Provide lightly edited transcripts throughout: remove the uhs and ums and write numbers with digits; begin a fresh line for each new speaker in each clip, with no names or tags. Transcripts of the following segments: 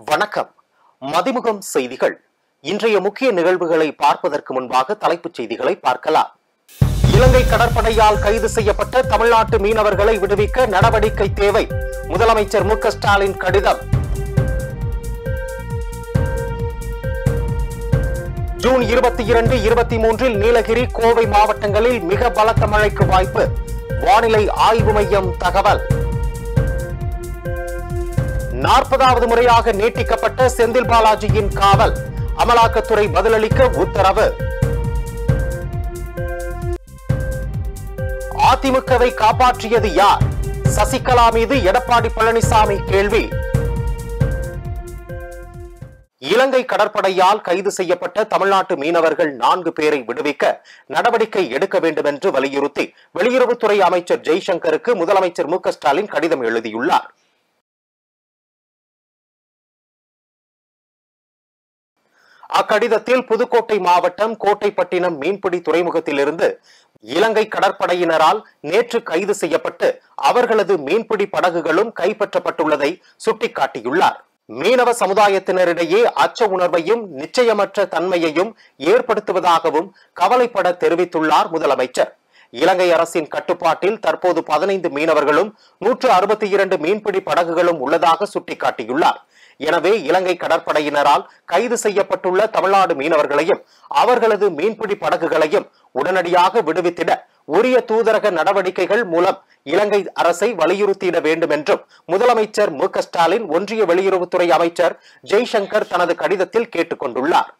வணக்கம். மதிமுகம் செய்திகள். இன்றைய முக்கிய நிகழ்வுகளை பார்ப்பதற்கு முன்பாக தலைப்புச் செய்திகளை பார்க்கலாம். இலங்கை கடற்படையால் கைது செய்யப்பட்ட தமிழ்நாட்டு மீனவர்களை விடுவிக்க நடவடிக்கை தேவை. முதலமைச்சர் மு.க. ஸ்டாலின் கடிதம். ஜூன் 22, 23 நீலகிரி, கோவை மாவட்டங்களில் மிக பலத்த மழைக்கு வாய்ப்பு. வானிலை ஆய்வு மையம் தகவல். 40வது முறையாக நீட்டிக்கப்பட்ட செந்தில் பாலாஜியின் காவல். அமலாக்கத்துறை பதிலளிக்க உத்தரவு. அதிமுகவை காப்பாற்றியது யார்? சசிகலா மீது எடப்பாடி பழனிசாமி கேள்வி. இலங்கை கடற்படையால் கைது செய்யப்பட்ட தமிழ்நாட்டு மீனவர்கள் 4 பேரை விடுவிக்க நடவடிக்கை எடுக்க வேண்டும் என்று வலியுறுத்தி வெளியுறவுத்துறை அமைச்சர் ஜெய்சங்கருக்கு முதலமைச்சர் மு.க. ஸ்டாலின் கடிதம் எழுதியுள்ளார். அக்கடிதத்தில் புதுக்கோட்டை மாவட்டம் கோட்டைப்பட்டினம் மீன்பிடி துறைமுகத்திலிருந்து இலங்கை கடற்படையினரால் நேற்று கைது செய்யப்பட்டு அவர்களது மீன்பிடி படகுகளும் கைப்பற்றப்பட்டுள்ளதை சுட்டிக்காட்டியுள்ளார். மீனவ சமுதாயத்தினரிடையே அச்ச உணர்வையும் நிச்சயமற்ற தன்மையையும் ஏற்படுத்துவதாகவும் கவலைப்பட தெரிவித்துள்ளார் முதலமைச்சர். இலங்கை அரசின் கட்டுப்பாட்டில் தற்போது 15 மீனவர்களும் 162 மீன்பிடி படகுகளும் உள்ளதாக சுட்டிக்காட்டியுள்ளார். எனவே இலங்கை கடற்படையினரால் கைது செய்யப்பட்டுள்ள தமிழ்நாடு மீனவர்களையும் அவர்களது மீன்பிடி படகுகளையும் உடனடியாக விடுவித்திட உரிய தூதரக நடவடிக்கைகள் மூலம் இலங்கை அரசை வலியுறுத்திட வேண்டும் என்றும் முதலமைச்சர் மு.க. ஸ்டாலின் ஒன்றிய வெளியுறவுத்துறை அமைச்சர் ஜெய்சங்கர் தனது கடிதத்தில் கேட்டுக் கொண்டுள்ளார்.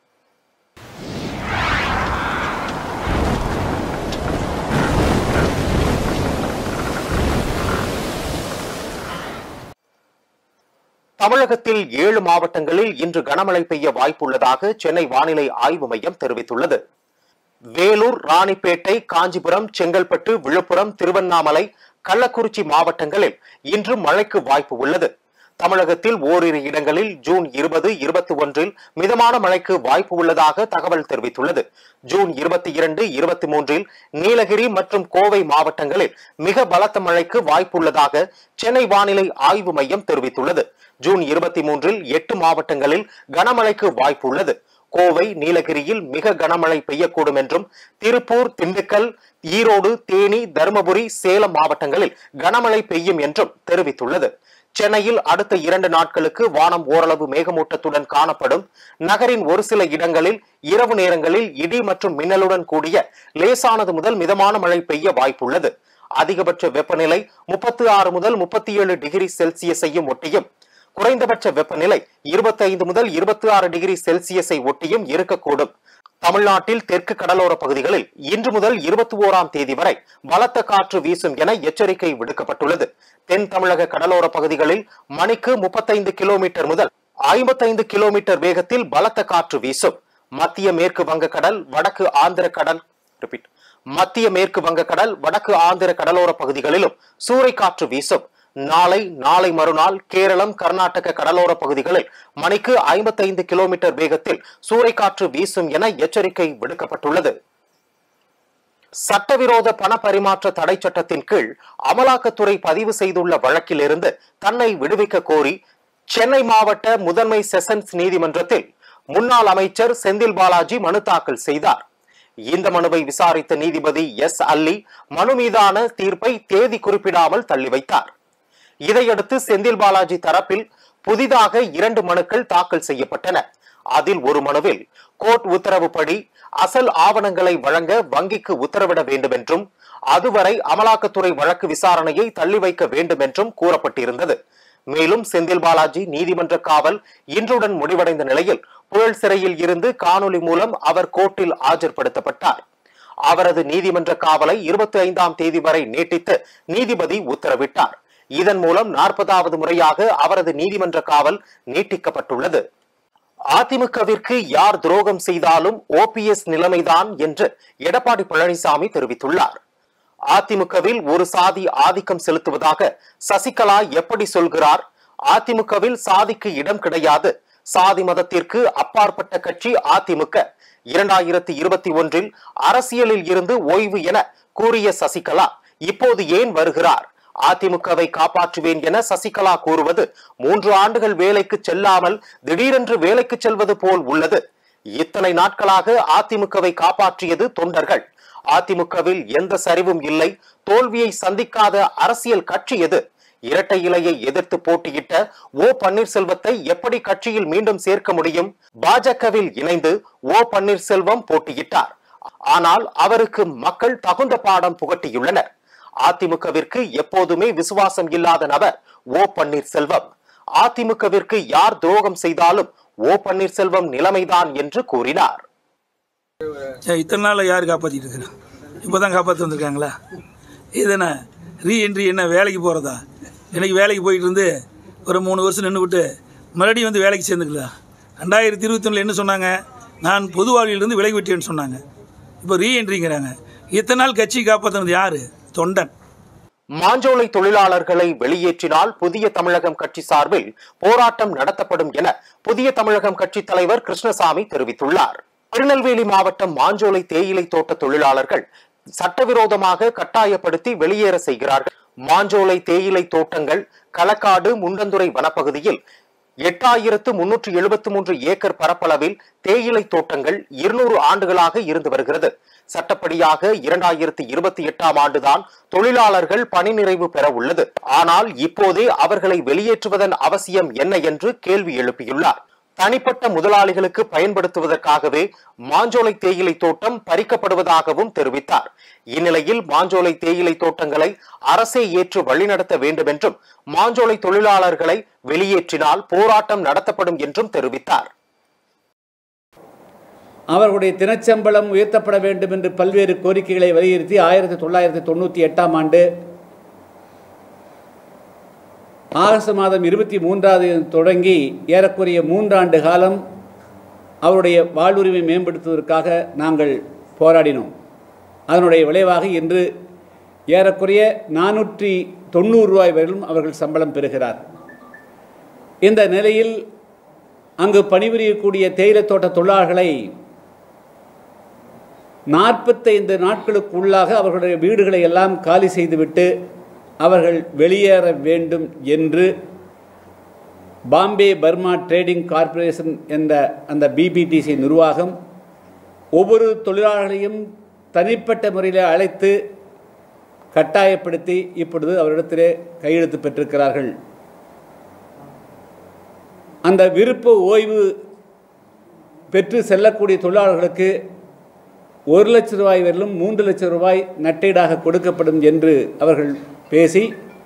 தமிழகத்தில் 7 மாவட்டங்களில் இன்று கனமழை பெய்ய வாய்ப்புள்ளதாக சென்னை வானிலை ஆய்வு மையம் தெரிவித்துள்ளது. வேலூர், ராணிப்பேட்டை, காஞ்சிபுரம், செங்கல்பட்டு, விழுப்புரம், திருவண்ணாமலை, கள்ளக்குறிச்சி மாவட்டங்களில் இன்று மழைக்கு வாய்ப்பு உள்ளது. தமிழகத்தில் ஓரிரு இடங்களில் ஜூன் 20, 21 மிதமான மழைக்கு வாய்ப்பு உள்ளதாக தகவல் தெரிவித்துள்ளது. ஜூன் 22, 23 நீலகிரி மற்றும் கோவை மாவட்டங்களில் மிக பலத்த மழைக்கு வாய்ப்புள்ளதாக சென்னை வானிலை ஆய்வு மையம் தெரிவித்துள்ளது. ஜூன் 23 8 மாவட்டங்களில் கனமழைக்கு வாய்ப்பு உள்ளது. கோவை, நீலகிரியில் மிக கனமழை பெய்யக்கூடும் என்றும் திருப்பூர், திண்டுக்கல், ஈரோடு, தேனி, தருமபுரி, சேலம் மாவட்டங்களில் கனமழை பெய்யும் என்றும் தெரிவித்துள்ளது. சென்னையில் அடுத்த 2 நாட்களுக்கு வானம் ஓரளவு மேகமூட்டத்துடன் காணப்படும். நகரின் ஒரு சில இடங்களில் இரவு நேரங்களில் இடி மற்றும் மின்னலுடன் கூடிய லேசானது முதல் மிதமான மழை பெய்ய வாய்ப்புள்ளது. அதிகபட்ச வெப்பநிலை 36 முதல் 37 டிகிரி செல்சியஸையும் ஒட்டியும் குறைந்தபட்ச வெப்பநிலை 25 முதல் 26 டிகிரி செல்சியஸை ஒட்டியும் இருக்கக்கூடும். தமிழ்நாட்டில் தெற்கு கடலோர பகுதிகளில் இன்று முதல் 21ஆம் தேதி வரை பலத்த காற்று வீசும் என எச்சரிக்கை விடுக்கப்பட்டுள்ளது. தென் தமிழக கடலோர பகுதிகளில் மணிக்கு 35 கிலோமீட்டர் முதல் 55 கிலோமீட்டர் வேகத்தில் பலத்த காற்று வீசும். மத்திய மேற்கு வங்கக்கடல், வடக்கு ஆந்திர கடலோர பகுதிகளிலும் சூறைக்காற்று வீசும். நாளை மறுநாள் கேரளம், கர்நாடக கடலோர பகுதிகளில் மணிக்கு 55 கிலோமீட்டர் வேகத்தில் சூறைக்காற்று வீசும் என எச்சரிக்கை விடுக்கப்பட்டுள்ளது. சட்டவிரோத பண பரிமாற்ற தடை சட்டத்தின் கீழ் அமலாக்கத்துறை பதிவு செய்துள்ள வழக்கில் இருந்து தன்னை விடுவிக்க கோரி சென்னை மாவட்ட முதன்மை செஷன்ஸ் நீதிமன்றத்தில் முன்னாள் அமைச்சர் செந்தில் பாலாஜி மனு தாக்கல் செய்தார். இந்த மனுவை விசாரித்த நீதிபதி எஸ். அல்லி மனு மீதான தீர்ப்பை தேதி குறிப்பிடாமல் தள்ளி வைத்தார். இதையடுத்து செந்தில் பாலாஜி தரப்பில் புதிதாக 2 மனுக்கள் தாக்கல் செய்யப்பட்டன. அதில் ஒரு மனுவில் கோர்ட் உத்தரவுப்படி அசல் ஆவணங்களை வழங்க வங்கிக்கு உத்தரவிட வேண்டும் என்றும் அதுவரை அமலாக்கத்துறை வழக்கு விசாரணையை தள்ளி வைக்க வேண்டும் என்றும் கூறப்பட்டிருந்தது. மேலும் செந்தில் பாலாஜி நீதிமன்ற காவல் இன்றுடன் முடிவடைந்த நிலையில் புழல் சிறையில் இருந்து காணொலி மூலம் அவர் கோர்ட்டில் ஆஜர்படுத்தப்பட்டார். அவரது நீதிமன்ற காவலை 25ஆம் தேதி வரை நீட்டித்து நீதிபதி உத்தரவிட்டார். இதன் மூலம் 40வது முறையாக அவரது நீதிமன்ற காவல் நீட்டிக்கப்பட்டுள்ளது. அதிமுகவிற்கு யார் துரோகம் செய்தாலும் ஓபிஎஸ் நிலைமைதான் என்று எடப்பாடி பழனிசாமி தெரிவித்துள்ளார். அதிமுகவில் ஒரு சாதி ஆதிக்கம் செலுத்துவதாக சசிகலா எப்படி சொல்கிறார்? அதிமுகவில் சாதிக்கு இடம் கிடையாது. சாதி மதத்திற்கு அப்பாற்பட்ட கட்சி அதிமுக. 2021 அரசியலில் இருந்து ஓய்வு என கூறிய சசிகலா இப்போது ஏன் வருகிறார்? அதிமுகவை காப்பாற்றுவேன் என சசிகலா கூறுவது 3 ஆண்டுகள் வேலைக்கு செல்லாமல் திடீரென்று வேலைக்கு செல்வது போல் உள்ளது. இத்தனை நாட்களாக அதிமுகவை காப்பாற்றியது தொண்டர்கள். அதிமுகவில் எந்த சரிவும் இல்லை. தோல்வியை சந்திக்காத அரசியல் கட்சி எது? இரட்டை இலையை எதிர்த்து போட்டியிட்ட ஓ பன்னீர்செல்வத்தை எப்படி கட்சியில் மீண்டும் சேர்க்க முடியும்? பாஜகவில் இணைந்து ஓ பன்னீர்செல்வம் போட்டியிட்டார். ஆனால் அவருக்கு மக்கள் தகுந்த பாடம் புகட்டியுள்ளனர். அதிமுகவிற்கு எப்போதுமே விசுவாசம் இல்லாத நபர் ஓ பன்னீர்செல்வம். அதிமுகவிற்கு யார் துரோகம் செய்தாலும் ஓ பன்னீர்செல்வம் நிலைமைதான் என்று கூறினார்.
இத்தனை நாள் யார் காப்பாற்றிட்டு இருக்கிறான்? இப்போதான் காப்பாற்றி வந்திருக்காங்களா? இது என்ன ரீஎன்ட்ரி? என்ன வேலைக்கு போகிறதா? எனக்கு வேலைக்கு போயிட்டு இருந்து ஒரு 3 வருஷம் நின்று விட்டு மறுபடியும் வந்து வேலைக்கு சேர்ந்துக்கலாம். 2021 என்ன சொன்னாங்க? நான் பொது வாழ்விலிருந்து விலகி விட்டேன்னு சொன்னாங்க. இப்போ ரீஎன்ட்ரிங்கிறாங்க. இத்தனை நாள் கட்சி காப்பாற்றினது யாரு? தொண்டன்.
மாஞ்சோலை தொழிலாளர்களை வெளியேற்றினால் புதிய தமிழகம் கட்சி சார்பில் போராட்டம் நடத்தப்படும் என புதிய தமிழகம் கட்சி தலைவர் கிருஷ்ணசாமி தெரிவித்துள்ளார். திருநெல்வேலி மாவட்டம் மாஞ்சோலை தேயிலை தோட்ட தொழிலாளர்கள் சட்டவிரோதமாக கட்டாயப்படுத்தி வெளியேற செய்கிறார்கள். மாஞ்சோலை தேயிலை தோட்டங்கள் களக்காடு முண்டந்துறை வனப்பகுதியில் 8373 ஏக்கர் பரப்பளவில் தேயிலை தோட்டங்கள் 200 ஆண்டுகளாக இருந்து வருகிறது. சட்டப்படியாக 2028ஆம் ஆண்டுதான் தொழிலாளர்கள் பணி நிறைவு பெற உள்ளது. ஆனால் இப்போதே அவர்களை வெளியேற்றுவதன் அவசியம் என்ன என்று கேள்வி எழுப்பியுள்ளார். தனிப்பட்ட முதலாளிகளுக்கு பயன்படுத்துவதற்காகவே மாஞ்சோலை தேயிலை தோட்டம் பறிக்கப்படுவதாகவும் தெரிவித்தார். இந்நிலையில் மாஞ்சோலை தேயிலை தோட்டங்களை அரசே ஏற்று வழிநடத்த வேண்டும் என்றும் மாஞ்சோலை தொழிலாளர்களை வெளியேற்றினால் போராட்டம் நடத்தப்படும் என்றும் தெரிவித்தார்.
அவர்களுடைய தினச்சம்பளம் உயர்த்தப்பட வேண்டும் என்று பல்வேறு கோரிக்கைகளை வலியுறுத்தி 1998ஆம் ஆண்டு ஆகஸ்ட் மாதம் 23 தொடங்கி ஏறக்குறைய 3 ஆண்டு காலம் அவருடைய வாழ்வுரிமை மேம்படுத்துவதற்காக நாங்கள் போராடினோம். அதனுடைய விளைவாக இன்று ஏறக்குறைய 490 ரூபாய் வரையிலும் அவர்கள் சம்பளம் பெறுகிறார். இந்த நிலையில் அங்கு பணிபுரியக்கூடிய தேயிலை தோட்ட தொழிலாளர்களை 45 நாட்களுக்குள்ளாக அவர்களுடைய வீடுகளை எல்லாம் காலி செய்துவிட்டு அவர்கள் வெளியேற வேண்டும் என்று பாம்பே பர்மா ட்ரேடிங் கார்ப்பரேஷன் என்ற அந்த பிபிடிசி நிர்வாகம் ஒவ்வொரு தொழிலாளர்களையும் தனிப்பட்ட முறையில் அழைத்து கட்டாயப்படுத்தி இப்பொழுது அவரிடத்திலே கையெழுத்து பெற்றிருக்கிறார்கள். அந்த விருப்ப ஓய்வு பெற்று செல்லக்கூடிய தொழிலாளர்களுக்கு 1 லட்சம் ரூபாய் வரையிலும் 3 லட்சம் ரூபாய் நட்டீடாக கொடுக்கப்படும் என்று அவர்கள் பேசி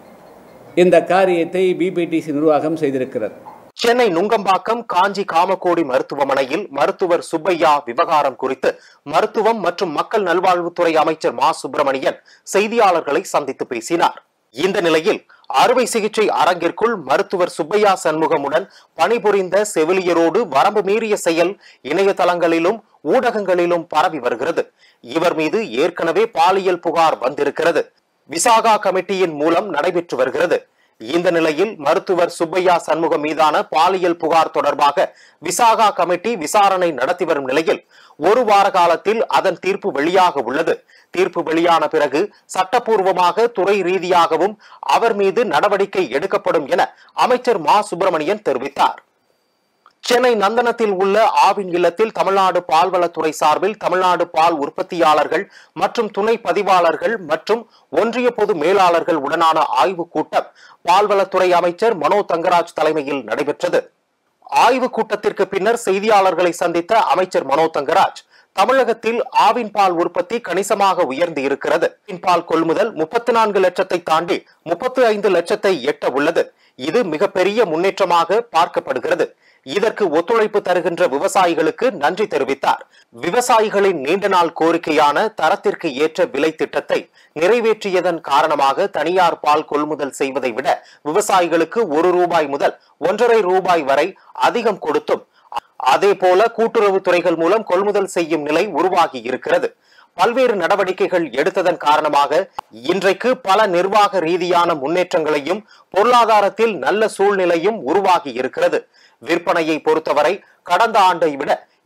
இந்த காரியத்தை பிபிடிசி நிர்வாகம் செய்திருக்கிறது.
சென்னை நுங்கம்பாக்கம் காஞ்சி காமகோடி மருத்துவமனையில் மருத்துவர் சுப்பையா விவகாரம் குறித்து மருத்துவம் மற்றும் மக்கள் நல்வாழ்வுத்துறை அமைச்சர் மா சுப்பிரமணியன் செய்தியாளர்களை சந்தித்து பேசினார். இந்த நிலையில் அறுவை சிகிச்சை அரங்கிற்குள் மருத்துவர் சுப்பையா சண்முகமுடன் பணிபுரிந்த செவிலியரோடு வரம்பு மீறிய செயல் இணையதளங்களிலும் ஊடகங்களிலும் பரவி வருகிறது. இவர் மீது ஏற்கனவே பாலியல் புகார் வந்திருக்கிறது. விசாகா கமிட்டியின் மூலம் நடைபெற்று வருகிறது. இந்த நிலையில் மருத்துவர் சுப்பையா சண்முகம் மீதான பாலியல் புகார் தொடர்பாக விசாகா கமிட்டி விசாரணை நடத்தி வரும் நிலையில் 1 வார காலத்தில் அதன் தீர்ப்பு வெளியாக உள்ளது. தீர்ப்பு வெளியான பிறகு சட்டப்பூர்வமாக துறை ரீதியாகவும் அவர் மீது நடவடிக்கை எடுக்கப்படும் என அமைச்சர் மா சுப்பிரமணியன் தெரிவித்தார். சென்னை நந்தனத்தில் உள்ள ஆவின் இல்லத்தில் தமிழ்நாடு பால்வளத்துறை சார்பில் தமிழ்நாடு பால் உற்பத்தியாளர்கள் மற்றும் துணை பதிவாளர்கள் மற்றும் ஒன்றிய பொது மேலாளர்கள் உடனான ஆய்வுக் கூட்டம் பால்வளத்துறை அமைச்சர் மனோ தங்கராஜ் தலைமையில் நடைபெற்றது. ஆய்வுக் கூட்டத்திற்கு பின்னர் செய்தியாளர்களை சந்தித்த அமைச்சர் மனோ தங்கராஜ், தமிழகத்தில் ஆவின் பால் உற்பத்தி கணிசமாக உயர்ந்து இருக்கிறது. பால் கொள்முதல் 34 லட்சத்தை தாண்டி 35 லட்சத்தை எட்ட உள்ளது. இது மிகப்பெரிய முன்னேற்றமாக பார்க்கப்படுகிறது. இதற்கு ஒத்துழைப்பு தருகின்ற விவசாயிகளுக்கு நன்றி தெரிவித்தார். விவசாயிகளின் நீண்ட நாள் கோரிக்கையான தரத்திற்கு ஏற்ற விலை திட்டத்தை நிறைவேற்றியதன் காரணமாக தனியார் பால் கொள்முதல் செய்வதை விட விவசாயிகளுக்கு 1 ரூபாய் முதல் 1.5 ரூபாய் வரை அதிகம் கொடுத்தும் அதே போல கூட்டுறவு துறைகள் மூலம் கொள்முதல் செய்யும் நிலை உருவாகி இருக்கிறது. பல்வேறு நடவடிக்கைகள் எடுத்ததன் காரணமாக இன்றைக்கு பல நிர்வாக ரீதியான முன்னேற்றங்களையும் பொருளாதாரத்தில் நல்ல சூழ்நிலையும் உருவாகி இருக்கிறது. விற்பனையை பொறுத்தவரை கடந்த ஆண்டை விட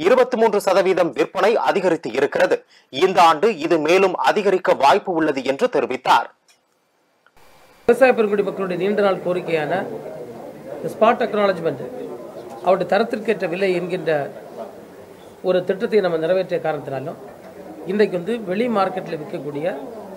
23% விற்பனை அதிகரித்து இருக்கிறது. இந்த ஆண்டு இது மேலும் அதிகரிக்க வாய்ப்பு உள்ளது என்று தெரிவித்தார்.
விவசாய பெருங்குடி மக்களுடைய நீண்ட நாள் கோரிக்கையான ஸ்பாட் அக்னாலஜ்மெண்ட், அவருடைய தரத்திற்கேற்ற விலை என்கின்ற ஒரு திட்டத்தை நம்ம நிறைவேற்றிய காரணத்தினாலும் இன்றைக்கு வெளி மார்க்கெட்டில் விற்கக்கூடிய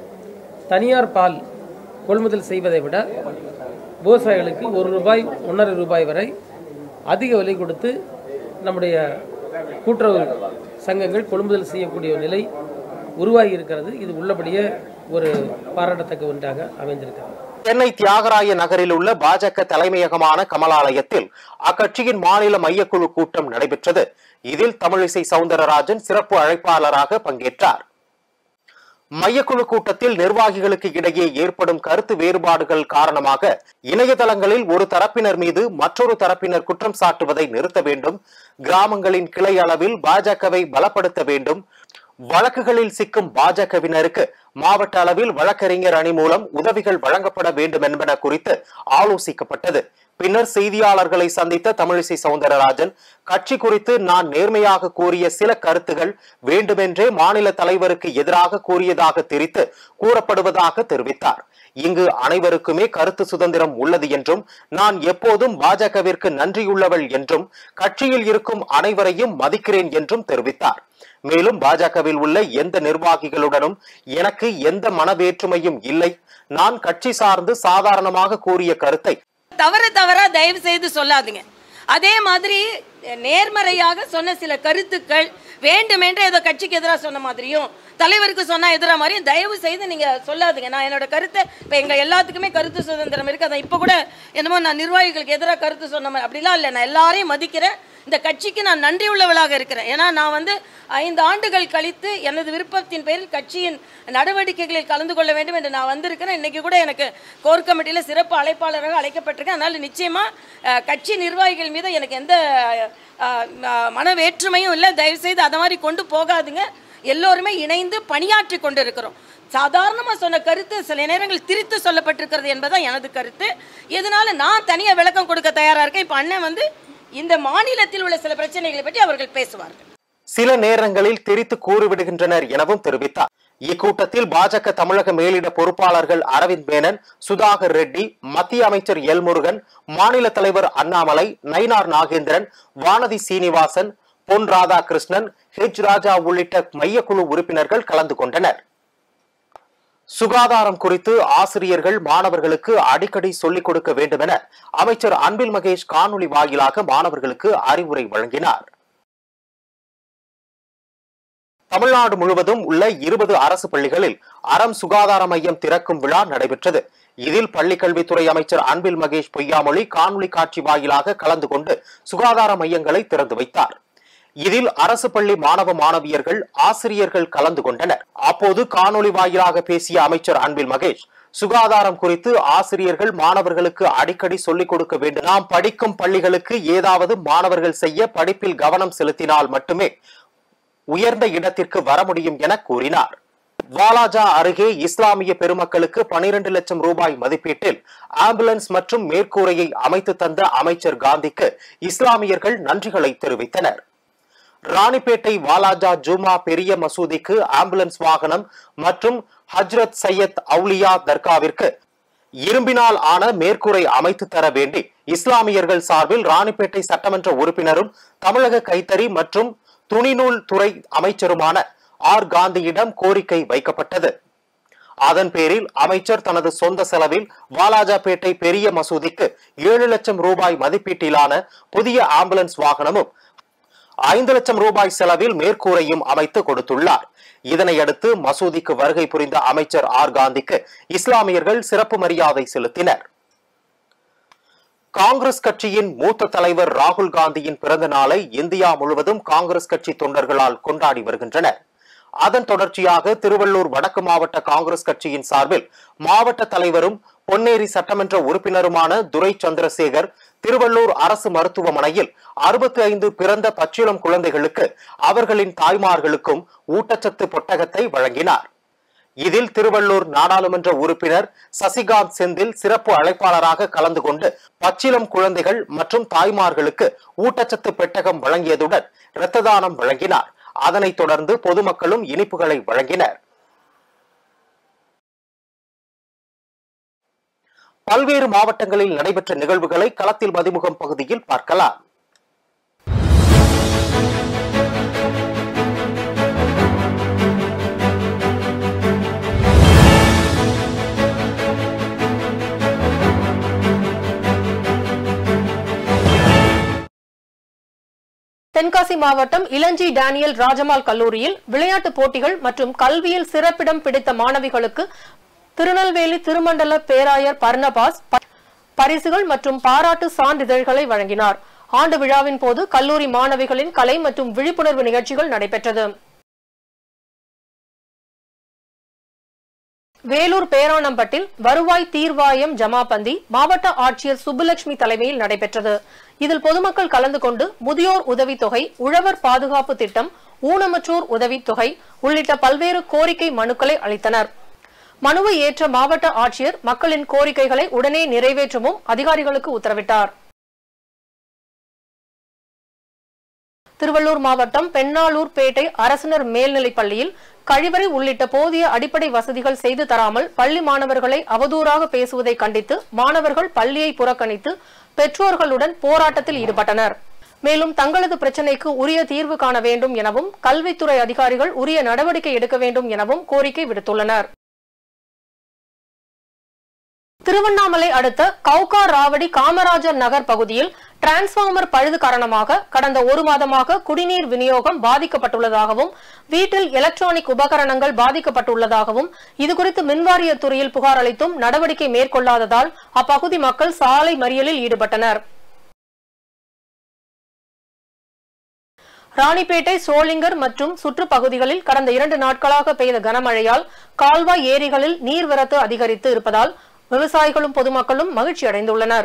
தனியார் பால் கொள்முதல் செய்வதை விட விவசாயிகளுக்கு ₹1, ₹1.5 வரை அதிக விலை கொடுத்து நம்முடைய கூட்டுறவு சங்கங்கள் கொள்முதல் செய்யக்கூடிய நிலை உருவாகி இருக்கிறது. இது உள்ளபடியே ஒரு பாராட்டத்தக்க ஒன்றாக அமைந்திருக்கிறது.
சென்னை தியாகராய நகரில் உள்ள பாஜக தலைமையகமான கமலாலயத்தில் அக்கட்சியின் மாநில மையக்குழு கூட்டம் நடைபெற்றது. இதில் தமிழிசை சவுந்தரராஜன் சிறப்பு அழைப்பாளராக பங்கேற்றார். மையக்குழு கூட்டத்தில் நிர்வாகிகளுக்கு இடையே ஏற்படும் கருத்து வேறுபாடுகள் காரணமாக இணையதளங்களில் ஒரு தரப்பினர் மீது மற்றொரு தரப்பினர் குற்றம் சாட்டுவதை நிறுத்த வேண்டும், கிராமங்களின் கிளை அளவில் பாஜகவை பலப்படுத்த வேண்டும், வழக்குகளில் சிக்கும் பாஜகவினருக்கு மாவட்ட அளவில் வழக்கறிஞர் அணி மூலம் உதவிகள் வழங்கப்பட வேண்டும் என்பன குறித்து ஆலோசிக்கப்பட்டது. பின்னர் செய்தியாளர்களை சந்தித்த தமிழிசை சவுந்தரராஜன், கட்சி குறித்து நான் நேர்மையாக கூறிய சில கருத்துகள் வேண்டுமென்றே மாநில தலைவருக்கு எதிராக கூறியதாக திரித்து கூறப்படுவதாக தெரிவித்தார். இங்கு அனைவருக்குமே கருத்து சுதந்திரம் உள்ளது என்றும் நான் எப்போதும் பாஜகவிற்கு நன்றியுள்ளவள் என்றும் கட்சியில் இருக்கும் அனைவரையும் மதிக்கிறேன் என்றும் தெரிவித்தார். மேலும் பாஜகவில் உள்ள எந்த நிர்வாகிகளுடனும் எனக்கு எந்த மனவேற்றுமையும் இல்லை. நான் கட்சி சார்ந்து சாதாரணமாக கூறிய கருத்தை
தவறா தயவு செய்து சொல்லாதீங்க. அதே மாதிரி நேர்மறையாக சொன்ன சில கருத்துக்கள் வேண்டுமென்றே ஏதோ கட்சிக்கு எதிராக சொன்ன மாதிரியும் தலைவருக்கு சொன்னா எதிராக மாதிரியும் தயவு செய்து நீங்க சொல்லாதீங்க. நான் என்னோட கருத்தை இப்போ எங்க எல்லாத்துக்குமே கருத்து சுதந்திரம் இருக்கு. அதை இப்போ கூட என்னமோ நான் நிர்வாகிகளுக்கு எதிராக கருத்து சொன்ன மாதிரி அப்படிலாம் இல்லை. நான் எல்லாரையும் மதிக்கிறேன். இந்த கட்சிக்கு நான் நன்றி உள்ளவளாக இருக்கிறேன். ஏன்னா நான் 5 ஆண்டுகள் கழித்து எனது விருப்பத்தின் பேரில் கட்சியின் நடவடிக்கைகளில் கலந்து கொள்ள வேண்டும் என்று நான் வந்திருக்கிறேன். இன்னைக்கு கூட எனக்கு கோர் கமிட்டியில் சிறப்பு அழைப்பாளராக அழைக்கப்பட்டிருக்கேன். அதனால் நிச்சயமா கட்சி நிர்வாகிகள் மீது எனக்கு எந்த மனவேற்றுமையும் இல்லை. தயவுசெய்து அதை மாதிரி கொண்டு போகாதுங்க. எல்லோருமே இணைந்து பணியாற்றி கொண்டு இருக்கிறோம். சாதாரணமாக சொன்ன கருத்து சில நேரங்கள் திரித்து சொல்லப்பட்டிருக்கிறது என்பதான் எனது கருத்து. இதனால நான் தனியாக விளக்கம் கொடுக்க தயாராக இருக்கேன். இப்போ அண்ணன் இந்த மாநிலத்தில் உள்ள சில பிரச்சனைகளை பற்றி அவர்கள் பேசுவார்கள்.
சில நேரங்களில் திரித்து கூறிவிடுகின்றனர் எனவும் தெரிவித்தார். இக்கூட்டத்தில் பாஜக தமிழக மேலிட பொறுப்பாளர்கள் அரவிந்த் மேனன், சுதாகர் ரெட்டி, மத்திய அமைச்சர் எல் முருகன், மாநில தலைவர் அண்ணாமலை, நயினார் நாகேந்திரன், வானதி சீனிவாசன், பொன் ராதாகிருஷ்ணன், ஹெச் ராஜா உள்ளிட்ட மையக்குழு உறுப்பினர்கள் கலந்து கொண்டனர். சுகாதாரம் குறித்து ஆசிரியர்கள் மாணவர்களுக்கு அடிக்கடி சொல்லிக் கொடுக்க வேண்டும் என அமைச்சர் அன்பில் மகேஷ் காணொலி வாயிலாக மாணவர்களுக்கு அறிவுரை வழங்கினார். தமிழ்நாடு முழுவதும் உள்ள 20 அரசு பள்ளிகளில் அறம் சுகாதார மையம் திறக்கும் விழா நடைபெற்றது. இதில் பள்ளிக்கல்வித்துறை அமைச்சர் அன்பில் மகேஷ் பொய்யாமொழி காணொலி காட்சி வாயிலாக கலந்து கொண்டு சுகாதார மையங்களை திறந்து வைத்தார். இதில் அரசு பள்ளி மாணவ மாணவியர்கள், ஆசிரியர்கள் கலந்து கொண்டனர். அப்போது காணொலி வாயிலாக பேசிய அமைச்சர் அன்பில் மகேஷ், சுகாதாரம் குறித்து ஆசிரியர்கள் மாணவர்களுக்கு அடிக்கடி சொல்லிக் கொடுக்க வேண்டும். நாம் படிக்கும் பள்ளிகளுக்கு ஏதாவது மாணவர்கள் செய்ய படிப்பில் கவனம் செலுத்தினால் மட்டுமே உயர்ந்த இடத்திற்கு வர முடியும் என கூறினார். வாலாஜா அருகே இஸ்லாமிய பெருமக்களுக்கு 12 லட்சம் ரூபாய் மதிப்பீட்டில் ஆம்புலன்ஸ் மற்றும் மேற்கூரையை அமைத்து தந்த அமைச்சர் காந்திக்கு இஸ்லாமியர்கள் நன்றிகளை தெரிவித்தனர். ராணிப்பேட்டை வாலாஜா ஜூமா பெரிய மசூதிக்கு ஆம்புலன்ஸ் வாகனம் மற்றும் ஹஜ்ரத் சையத் அவுலியா தர்காவிற்கு இரும்பினால் ஆன மேற்கூரை அமைத்து தர வேண்டி இஸ்லாமியர்கள் சார்பில் ராணிப்பேட்டை சட்டமன்ற உறுப்பினரும் தமிழக கைத்தறி மற்றும் துணிநூல் துறை அமைச்சருமான ஆர் காந்தியிடம் கோரிக்கை வைக்கப்பட்டது. அதன் பேரில் அமைச்சர் தனது சொந்த செலவில் வாலாஜாபேட்டை பெரிய மசூதிக்கு 7 லட்சம் ரூபாய் மதிப்பீட்டிலான புதிய ஆம்புலன்ஸ் வாகனமும் 5 லட்சம் ரூபாய் செலவில் மேற்கூரையும் அமைத்து கொடுத்துள்ளார். இதனையடுத்து மசூதிக்கு வருகை புரிந்த அமைச்சர் ஆர் காந்திக்கு இஸ்லாமியர்கள் சிறப்பு மரியாதை செலுத்தினர். காங்கிரஸ் கட்சியின் மூத்த தலைவர் ராகுல் காந்தியின் பிறந்த நாளை இந்தியா முழுவதும் காங்கிரஸ் கட்சி தொண்டர்களால் கொண்டாடி வருகின்றனர். அதன் தொடர்ச்சியாக திருவள்ளூர் வடக்கு மாவட்ட காங்கிரஸ் கட்சியின் சார்பில் மாவட்ட தலைவரும் பொன்னேரி சட்டமன்ற உறுப்பினருமான துரை சந்திரசேகர் திருவள்ளூர் அரசு மருத்துவமனையில் 65 பிறந்த பச்சிளம் குழந்தைகளுக்கு அவர்களின் தாய்மார்களுக்கும் ஊட்டச்சத்து பொட்டகத்தை வழங்கினார். இதில் திருவள்ளூர் நாடாளுமன்ற உறுப்பினர் சசிகாந்த் செந்தில் சிறப்பு அழைப்பாளராக கலந்து கொண்டு பச்சிளம் குழந்தைகள் மற்றும் தாய்மார்களுக்கு ஊட்டச்சத்து பெட்டகம் வழங்கியதுடன் இரத்த தானம் வழங்கினார். அதனைத் தொடர்ந்து பொதுமக்களும் இனிப்புகளை வழங்கினர். பல்வேறு மாவட்டங்களில் நடைபெற்ற நிகழ்வுகளை களத்தில் மதிமுகம் பகுதியில் பார்க்கலாம்.
தென்காசி மாவட்டம் இளஞ்சி டேனியல் ராஜமால் கல்லூரியில் விளையாட்டுப் போட்டிகள் மற்றும் கல்வியில் சிறப்பிடம் பிடித்த மாணவிகளுக்கு திருநெல்வேலி திருமண்டல பேராயர் பர்னபாஸ் பரிசுகள் மற்றும் பாராட்டு சான்றிதழ்களை வழங்கினார். ஆண்டு விழாவின் போது கல்லூரி மாணவிகளின் கலை மற்றும் விழிப்புணர்வு நிகழ்ச்சிகள் நடைபெற்றது. வேலூர் பேரானம்பட்டில் வருவாய் தீர்வாயம் ஜமாபந்தி மாவட்ட ஆட்சியர் சுப்புலட்சுமி தலைமையில் நடைபெற்றது. இதில் பொதுமக்கள் கலந்து கொண்டு முதியோர் உதவித்தொகை, உழவர் பாதுகாப்பு திட்டம், ஊனமுற்றோர் உதவித்தொகை உள்ளிட்ட பல்வேறு கோரிக்கை மனுக்களை அளித்தனர். மனுவை ஏற்ற மாவட்ட ஆட்சியர் மக்களின் கோரிக்கைகளை உடனே நிறைவேற்றவும் அதிகாரிகளுக்கு உத்தரவிட்டார். திருவள்ளூர் மாவட்டம் பெண்ணாளூர் பேட்டை அரசினர் மேல்நிலைப் பள்ளியில் கழிவறை உள்ளிட்ட போதிய அடிப்படை வசதிகள் செய்து தராமல் பள்ளி மாணவர்களை அவதூறாக பேசுவதை கண்டித்து மாணவர்கள் பள்ளியை புறக்கணித்து பெற்றோர்களுடன் போராட்டத்தில் ஈடுபட்டனர். மேலும் தங்களது பிரச்சினைக்கு உரிய தீர்வு காண வேண்டும் எனவும் கல்வித்துறை அதிகாரிகள் உரிய நடவடிக்கை எடுக்க வேண்டும் எனவும் கோரிக்கை விடுத்துள்ளனர். திருவண்ணாமலை அடுத்த கவுகா ராவடி காமராஜர் நகர் பகுதியில் டிரான்ஸ்பார்மர் பழுது காரணமாக கடந்த ஒரு மாதமாக குடிநீர் விநியோகம் பாதிக்கப்பட்டுள்ளதாகவும் வீட்டில் எலக்ட்ரானிக் உபகரணங்கள் பாதிக்கப்பட்டுள்ளதாகவும் இதுகுறித்து மின்வாரியத்துறையில் புகார் அளித்தும் நடவடிக்கை மேற்கொள்ளாததால் அப்பகுதி மக்கள் சாலை மறியலில் ஈடுபட்டனர். ராணிப்பேட்டை, சோளிங்கர் மற்றும் சுற்றுப்பகுதிகளில் கடந்த 2 நாட்களாக பெய்த கனமழையால் கால்வாய் ஏரிகளில் நீர்வரத்து அதிகரித்து இருப்பதால் விவசாயிகளும் பொதுமக்களும் மகிழ்ச்சி அடைந்துள்ளனர்.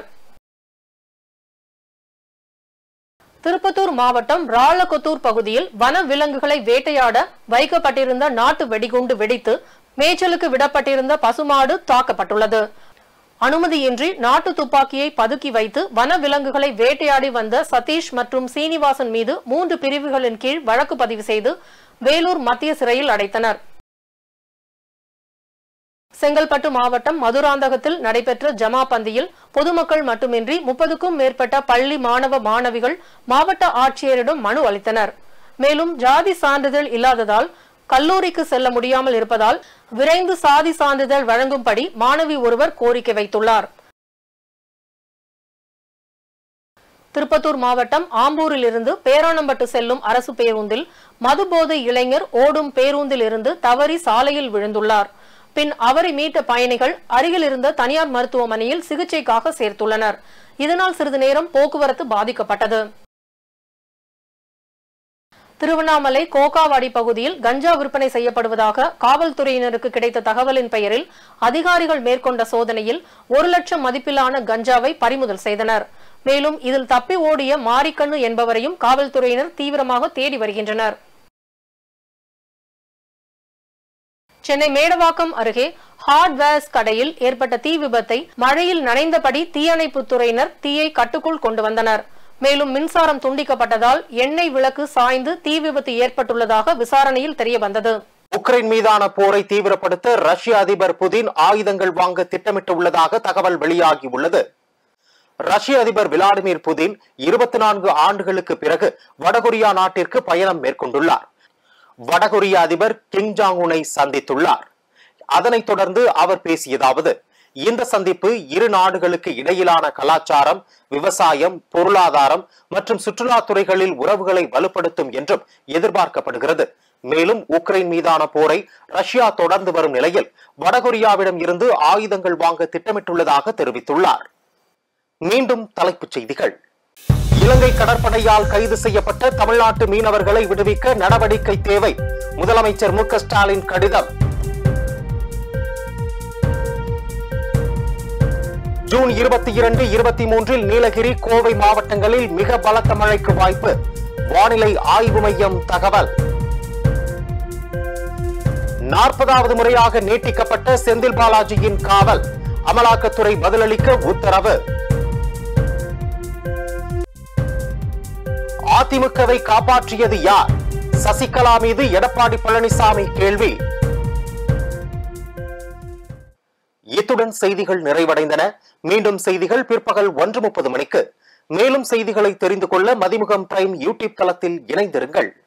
திருப்பத்தூர் மாவட்டம் ராளகொத்தூர் பகுதியில் வன விலங்குகளை வேட்டையாட வைக்கப்பட்டிருந்த நாட்டு வெடிகுண்டு வெடித்து மேய்ச்சலுக்கு விடப்பட்டிருந்த பசுமாடு தாக்கப்பட்டுள்ளது. அனுமதியின்றி நாட்டு துப்பாக்கியை பதுக்கி வைத்து வன விலங்குகளை வேட்டையாடி வந்த சதீஷ் மற்றும் சீனிவாசன் மீது 3 பிரிவுகளின் கீழ் வழக்கு பதிவு செய்து வேலூர் மத்திய சிறையில் அடைத்தனர். செங்கல்பட்டு மாவட்டம் மதுராந்தகத்தில் நடைபெற்ற ஜமாபந்தியில் பொதுமக்கள் மட்டுமின்றி 30க்கும் மேற்பட்ட பள்ளி மாணவ மாணவிகள் மாவட்ட ஆட்சியரிடம் மனு அளித்தனர். மேலும் ஜாதி சான்றிதழ் இல்லாததால் கல்லூரிக்கு செல்ல முடியாமல் இருப்பதால் விரைந்து சாதி சான்றிதழ் வழங்கும்படி மாணவி ஒருவர் கோரிக்கை வைத்துள்ளார். திருப்பத்தூர் மாவட்டம் ஆம்பூரில் இருந்து பேரானம்பட்டு செல்லும் அரசு பேருந்தில் மதுபோதை இளைஞர் ஓடும் பேருந்தில் இருந்து தவறி சாலையில் விழுந்துள்ளார். பின் அவரை மீட்ட பயணிகள் அருகில் இருந்த தனியார் மருத்துவமனையில் சிகிச்சைக்காக சேர்த்துள்ளனர். இதனால் சிறிது நேரம் போக்குவரத்து பாதிக்கப்பட்டது. திருவண்ணாமலை கோகாவாடி பகுதியில் கஞ்சா விற்பனை செய்யப்படுவதாக காவல்துறையினருக்கு கிடைத்த தகவலின் பெயரில் அதிகாரிகள் மேற்கொண்ட சோதனையில் 1 லட்சம் மதிப்பிலான கஞ்சாவை பறிமுதல் செய்தனர். மேலும் இதில் தப்பி ஓடிய மாரிக்கண்ணு என்பவரையும் காவல்துறையினர் தீவிரமாக தேடி வருகின்றனர். சென்னை மேடவாக்கம் அருகே ஹார்ட்வேர்ஸ் கடையில் ஏற்பட்ட தீ விபத்தை மழையில் நனைந்தபடி தீயணைப்புத் துறையினர் தீயை கட்டுக்குள் கொண்டு வந்தனர். மேலும் மின்சாரம் துண்டிக்கப்பட்டதால் எண்ணெய் விளக்கு சாய்ந்து தீ விபத்து ஏற்பட்டுள்ளதாக விசாரணையில் தெரியவந்தது.
உக்ரைன் மீதான போரை தீவிரப்படுத்த ரஷ்ய அதிபர் புதின் ஆயுதங்கள் வாங்க திட்டமிட்டுள்ளதாக தகவல் வெளியாகியுள்ளது. ரஷ்ய அதிபர் விளாடிமிர் புதின் 24 ஆண்டுகளுக்கு பிறகு வடகொரியா நாட்டிற்கு பயணம் மேற்கொண்டுள்ளார். வடகொரிய அதிபர் கிம் ஜாங் உனை சந்தித்துள்ளார். அதனைத் தொடர்ந்து அவர் பேசியதாவது, இந்த சந்திப்பு இரு நாடுகளுக்கு இடையிலான கலாச்சாரம், விவசாயம், பொருளாதாரம் மற்றும் சுற்றுலாத்துறைகளில் உறவுகளை வலுப்படுத்தும் என்றும் எதிர்பார்க்கப்படுகிறது. மேலும் உக்ரைன் மீதான போரை ரஷ்யா தொடர்ந்து வரும் நிலையில் வடகொரியாவிடம் இருந்து ஆயுதங்கள் வாங்க திட்டமிட்டுள்ளதாக தெரிவித்துள்ளார். மீண்டும் தலைப்புச் செய்திகள். இலங்கை கடற்படையால் கைது செய்யப்பட்ட தமிழ்நாட்டு மீனவர்களை விடுவிக்க நடவடிக்கை தேவை. முதலமைச்சர் மு.க. ஸ்டாலின் கடிதம். ஜூன் 22, 23 நீலகிரி, கோவை மாவட்டங்களில் மிக பலத்த மழைக்கு வாய்ப்பு. வானிலை ஆய்வு மையம் தகவல். 40வது முறையாக நீட்டிக்கப்பட்ட செந்தில் பாலாஜியின் காவல். அமலாக்கத்துறை பதிலளிக்க உத்தரவு. அதிமுகவை காப்பாற்றியது யார்? சசிகலா மீது எடப்பாடி பழனிசாமி கேள்வி. இத்துடன் செய்திகள் நிறைவடைந்தன. மீண்டும் செய்திகள் பிற்பகல் 1:30 மணிக்கு. மேலும் செய்திகளை தெரிந்து கொள்ள மதிமுகம் பிரைம் யூடியூப் தளத்தில் இணைந்திருங்கள்.